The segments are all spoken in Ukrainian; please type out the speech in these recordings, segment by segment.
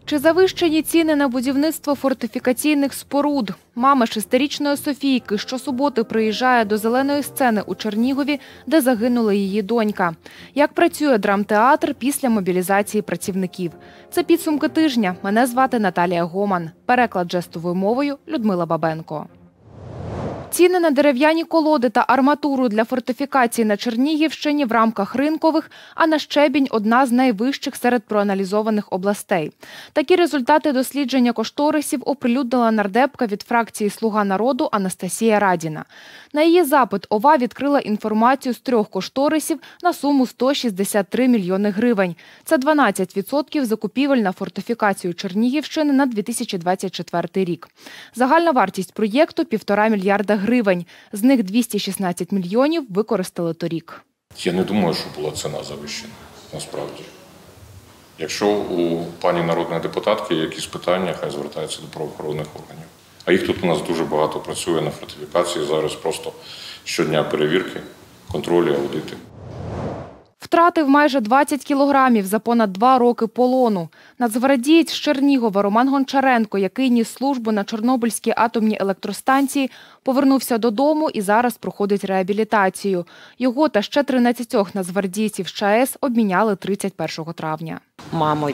Чи завищені ціни на будівництво фортифікаційних споруд? Мама шестирічної Софійки щосуботи приїжджає до «Зеленої сцени» у Чернігові, де загинула її донька. Як працює драмтеатр після мобілізації працівників? Це підсумки тижня. Мене звати Наталія Гоман. Переклад жестовою мовою Людмила Бабенко. Ціни на дерев'яні колоди та арматуру для фортифікацій на Чернігівщині в рамках ринкових, а на щебінь – одна з найвищих серед проаналізованих областей. Такі результати дослідження кошторисів оприлюднила нардепка від фракції «Слуга народу» Анастасія Радіна. На її запит ОВА відкрила інформацію з 3 кошторисів на суму 163 мільйони гривень. Це 12% закупівель на фортифікацію Чернігівщини на 2024 рік. Загальна вартість проєкту – 1,5 мільярда гривень. З них 216 мільйонів використали торік. Я не думаю, що була ціна завищена, насправді. Якщо у пані народної депутатки є якісь питання, хай звертаються до правоохоронних органів. А їх тут у нас дуже багато працює на фортифікації. Зараз просто щодня перевірки, контролі, аудити. Втратив майже 20 кілограмів за понад 2 роки полону. Нацгвардієць з Чернігова Роман Гончаренко, який ніс службу на Чорнобильській атомній електростанції, повернувся додому і зараз проходить реабілітацію. Його та ще 13 нацгвардійців з ЧАЕС обміняли 31 травня. Мамо,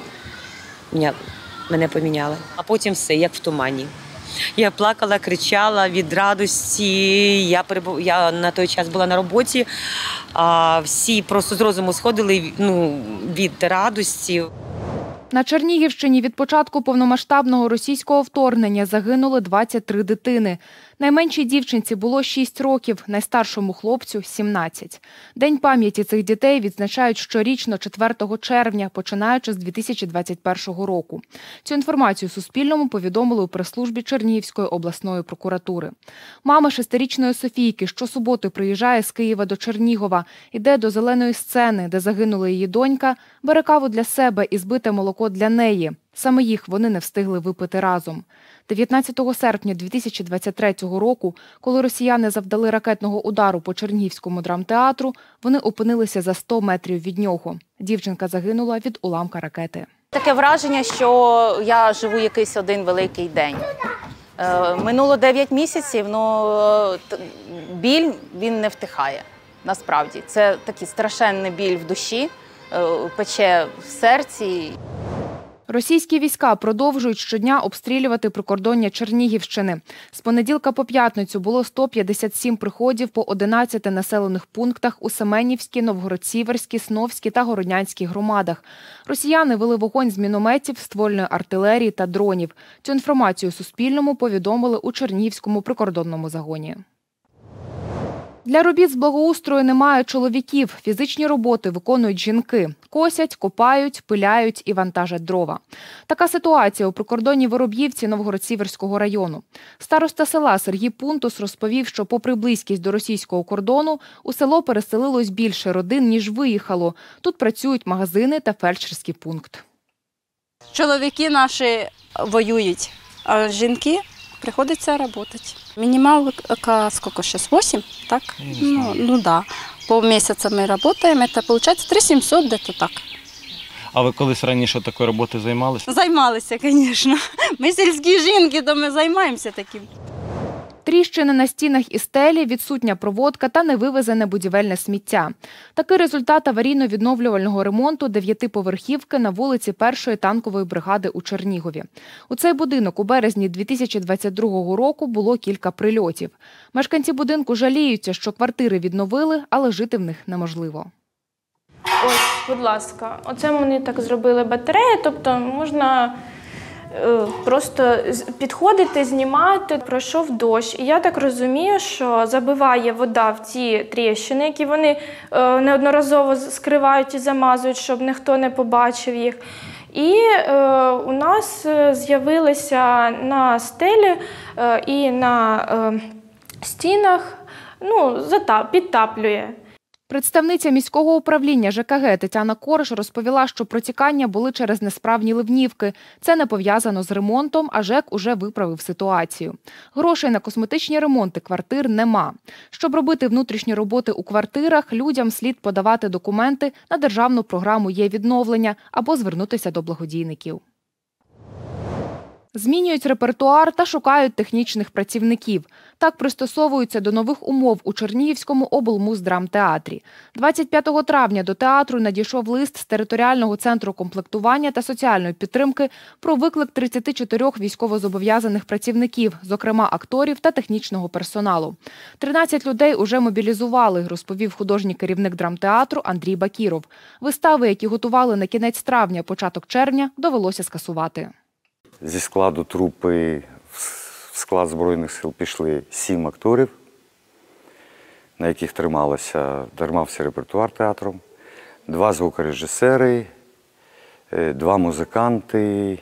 мене поміняли, а потім все, як в тумані. Я плакала, кричала від радості, я на той час була на роботі, а всі просто з розуму сходили від радості. На Чернігівщині від початку повномасштабного російського вторгнення загинули 23 дитини. Найменшій дівчинці було 6 років, найстаршому хлопцю – 17. День пам'яті цих дітей відзначають щорічно 4 червня, починаючи з 2021 року. Цю інформацію Суспільному повідомили у прес-службі Чернігівської обласної прокуратури. Мама шестирічної Софійки щосуботи приїжджає з Києва до Чернігова, іде до «Зеленої сцени», де загинула її донька, бере каву для себе і збите молоко для неї. Саме їх вони не встигли випити разом. 19 серпня 2023 року, коли росіяни завдали ракетного удару по Чернігівському драмтеатру, вони опинилися за 100 метрів від нього. Дівчинка загинула від уламка ракети. Таке враження, що я живу якийсь один великий день. Минуло 9 місяців, але біль, він не втихає, насправді. Це такий страшенний біль в душі, пече в серці. Російські війська продовжують щодня обстрілювати прикордоння Чернігівщини. З понеділка по п'ятницю було 157 приходів по 11 населених пунктах у Семенівській, Новгород-Сіверській, Сновській та Городнянській громадах. Росіяни вели вогонь з мінометів, ствольної артилерії та дронів. Цю інформацію Суспільному повідомили у Чернігівському прикордонному загоні. Для робіт з благоустрою немає чоловіків. Фізичні роботи виконують жінки. Косять, копають, пиляють і вантажать дрова. Така ситуація у прикордонній Вороб'ївці Новгород-Сіверського району. Староста села Сергій Пунтус розповів, що попри близькість до російського кордону, у село переселилось більше родин, ніж виїхало. Тут працюють магазини та фельдшерський пункт. Чоловіки наші воюють, а жінки приходится работать. Минималка сколько сейчас? 8, так? Ну да. Полмесяца мы работаем, это получается 3700 где-то так. А ви колись раніше такою роботою займалися? Займалися, звісно. Ми сільські жінки, то ми займаємося таким. Тріщини на стінах і стелі, відсутня проводка та невивезене будівельне сміття. Такий результат аварійно-відновлювального ремонту 9-поверхівки на вулиці 1-ї танкової бригади у Чернігові. У цей будинок у березні 2022 року було кілька прильотів. Мешканці будинку жаліються, що квартири відновили, але жити в них неможливо. Ось, будь ласка, оце вони так зробили батареї, тобто можна просто підходити, знімати. Пройшов дощ, і я так розумію, що забиває вода в ці тріщини, які вони неодноразово скривають і замазують, щоб ніхто не побачив їх. І у нас з'явилися на стелі і на стінах, підтаплює. Представниця міського управління ЖКГ Тетяна Корж розповіла, що протікання були через несправні ливнівки. Це не пов'язано з ремонтом, а ЖЕК уже виправив ситуацію. Грошей на косметичні ремонти квартир нема. Щоб робити внутрішні роботи у квартирах, людям слід подавати документи на державну програму «Є відновлення» або звернутися до благодійників. Змінюють репертуар та шукають технічних працівників. Так пристосовуються до нових умов у Чернігівському облмуздрамтеатрі. 25 травня до театру надійшов лист з територіального центру комплектування та соціальної підтримки про виклик 34 військовозобов'язаних працівників, зокрема акторів та технічного персоналу. 13 людей уже мобілізували, розповів художній керівник драмтеатру Андрій Бакіров. Вистави, які готували на кінець травня, початок червня, довелося скасувати. Зі складу трупи в склад Збройних сил пішли 7 акторів, на яких тримався репертуар театром, 2 звукорежисери, 2 музиканти,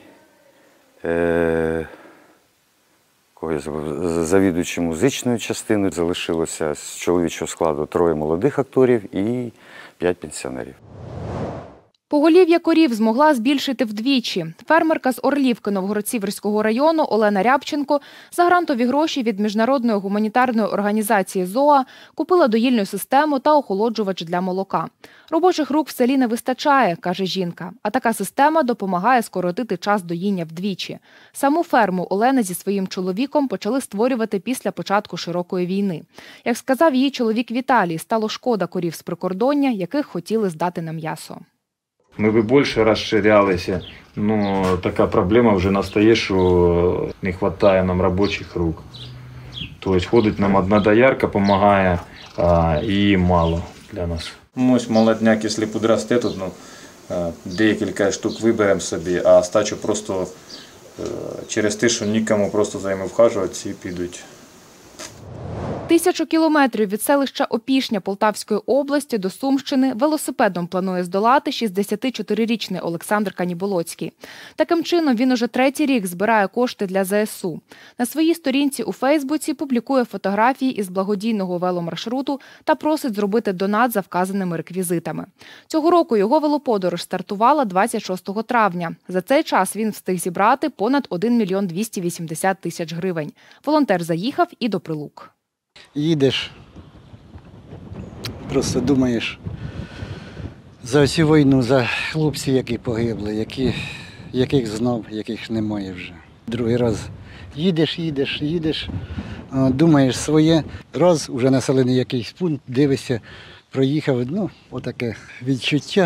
завідуючи музичною частиною. Залишилося з чоловічого складу 3 молодих акторів і 5 пенсіонерів. Поголів'я корів змогла збільшити вдвічі. Фермерка з Орлівки Новгород-Сіверського району Олена Рябченко за грантові гроші від міжнародної гуманітарної організації ЗОА купила доїльну систему та охолоджувач для молока. Робочих рук в селі не вистачає, каже жінка, а така система допомагає скоротити час доїння вдвічі. Саму ферму Олена зі своїм чоловіком почали створювати після початку широкої війни. Як сказав її чоловік Віталій, стало шкода корів з прикордоння, яких хотіли здати на м'ясо. Ми б більше розширялися, але така проблема вже настає, що не вистачає нам робочих рук. Тобто ходить нам одна доярка, допомагає, а її мало для нас. Ось молодняк, якщо підросте, тут декілька штук виберемо собі, а стачу просто через те, що нікому просто за ними вхажувати, ці підуть. 1000 кілометрів від селища Опішня Полтавської області до Сумщини велосипедом планує здолати 64-річний Олександр Каніболоцький. Таким чином, він уже 3-й рік збирає кошти для ЗСУ. На своїй сторінці у Фейсбуці публікує фотографії із благодійного веломаршруту та просить зробити донат за вказаними реквізитами. Цього року його велоподорож стартувала 26 травня. За цей час він встиг зібрати понад 1 мільйон 280 тисяч гривень. Волонтер заїхав і до Прилук. Їдеш, просто думаєш за цю війну, за хлопців, які погибли, яких знав, яких немає вже. Другий раз їдеш, думаєш своє, раз уже населений якийсь пункт, дивишся, проїхав, отаке відчуття,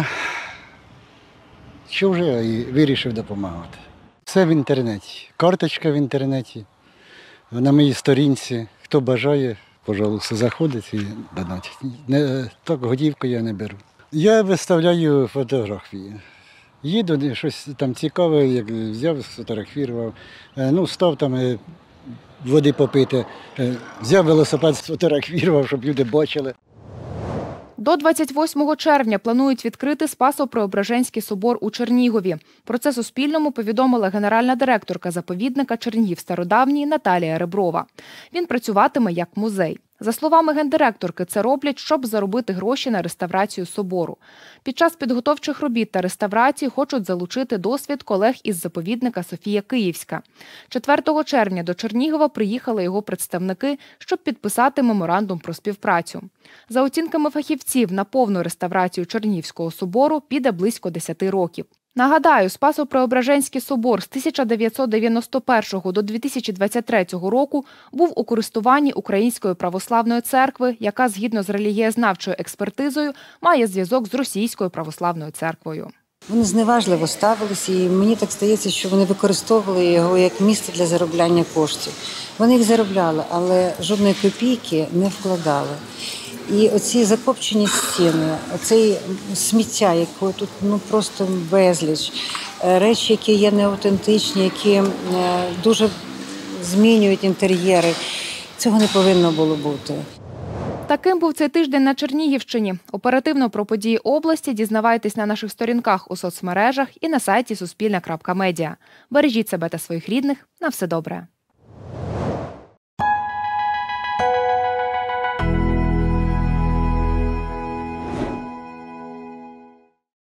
що вже і вирішив допомагати. Все в інтернеті, карточка в інтернеті, на моїй сторінці. Хто бажає, пожалуйста, заходить і донатить. Так готівку я не беру. Я виставляю фотографії. Їду, щось там цікаве, як взяв, сфотографував. Став там води попити, взяв велосипед, сфотографував, щоб люди бачили. До 28 червня планують відкрити Спасо-Преображенський собор у Чернігові. Про це Суспільному повідомила генеральна директорка заповідника Чернігів Стародавній Наталія Реброва. Він працюватиме як музей. За словами гендиректорки, це роблять, щоб заробити гроші на реставрацію собору. Під час підготовчих робіт та реставрації хочуть залучити досвід колег із заповідника Софія Київська. 4 червня до Чернігова приїхали його представники, щоб підписати меморандум про співпрацю. За оцінками фахівців, на повну реставрацію Чернігівського собору піде близько 10 років. Нагадаю, Спасо-Преображенський собор з 1991 до 2023 року був у користуванні Української православної церкви, яка, згідно з релігієзнавчою експертизою, має зв'язок з Російською православною церквою. Вони зневажливо ставилися, і мені так здається, що вони використовували його як місце для заробляння коштів. Вони їх заробляли, але жодної копійки не вкладали. І оці закопчені стіни, оцей сміття, якого тут просто безліч, речі, які є неаутентичні, які дуже змінюють інтер'єри, цього не повинно було бути. Таким був цей тиждень на Чернігівщині. Оперативно про події області дізнавайтесь на наших сторінках у соцмережах і на сайті Суспільне.Медіа. Бережіть себе та своїх рідних. На все добре.